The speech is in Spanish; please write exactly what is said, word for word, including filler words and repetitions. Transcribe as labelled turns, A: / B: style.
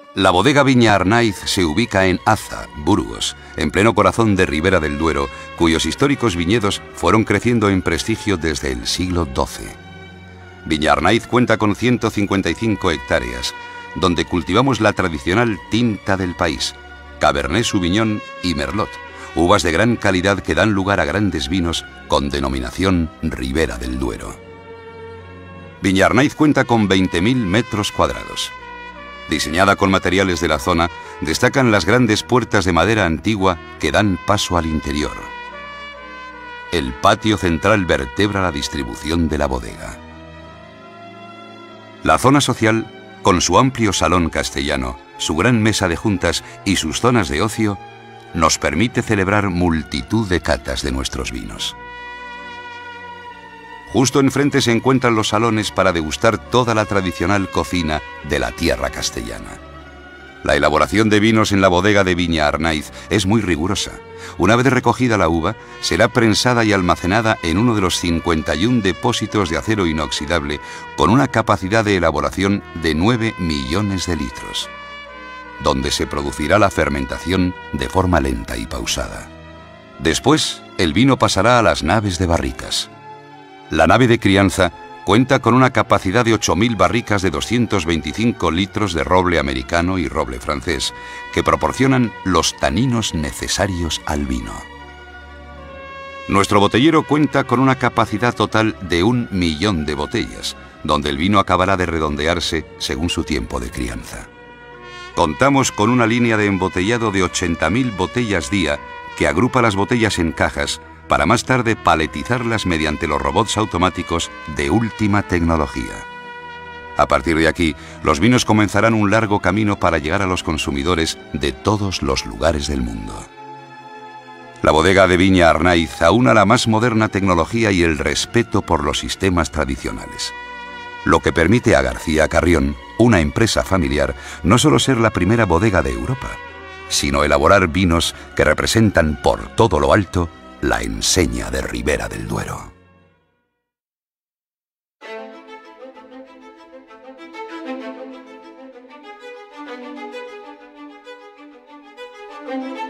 A: La bodega Viña Arnaiz se ubica en Aza, Burgos, en pleno corazón de Ribera del Duero, cuyos históricos viñedos fueron creciendo en prestigio desde el siglo doce. Viña Arnaiz cuenta con ciento cincuenta y cinco hectáreas, donde cultivamos la tradicional tinta del país, Cabernet Sauvignon y Merlot, uvas de gran calidad que dan lugar a grandes vinos con denominación Ribera del Duero. Viña Arnaiz cuenta con veinte mil metros cuadrados. Diseñada con materiales de la zona, destacan las grandes puertas de madera antigua que dan paso al interior. El patio central vertebra la distribución de la bodega. La zona social, con su amplio salón castellano, su gran mesa de juntas y sus zonas de ocio, nos permite celebrar multitud de catas de nuestros vinos. Justo enfrente se encuentran los salones para degustar toda la tradicional cocina de la tierra castellana. La elaboración de vinos en la bodega de Viña Arnaiz es muy rigurosa. Una vez recogida la uva, será prensada y almacenada en uno de los cincuenta y un depósitos de acero inoxidable con una capacidad de elaboración de nueve millones de litros, donde se producirá la fermentación de forma lenta y pausada. Después, el vino pasará a las naves de barricas. La nave de crianza cuenta con una capacidad de ocho mil barricas de doscientos veinticinco litros de roble americano y roble francés, que proporcionan los taninos necesarios al vino. Nuestro botellero cuenta con una capacidad total de un millón de botellas, donde el vino acabará de redondearse según su tiempo de crianza. Contamos con una línea de embotellado de ochenta mil botellas día que agrupa las botellas en cajas para más tarde paletizarlas mediante los robots automáticos de última tecnología. A partir de aquí, los vinos comenzarán un largo camino para llegar a los consumidores de todos los lugares del mundo. La bodega de Viña Arnaiz aúna la más moderna tecnología y el respeto por los sistemas tradicionales, lo que permite a García Carrión, una empresa familiar, no solo ser la primera bodega de Europa, sino elaborar vinos que representan por todo lo alto la enseña de Ribera del Duero.
B: Thank you.